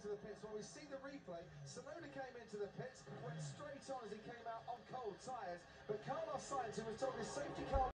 into the pits. When we see the replay, Tsunoda came into the pits, went straight on as he came out on cold tyres, but Carlos Sainz, who was told his safety car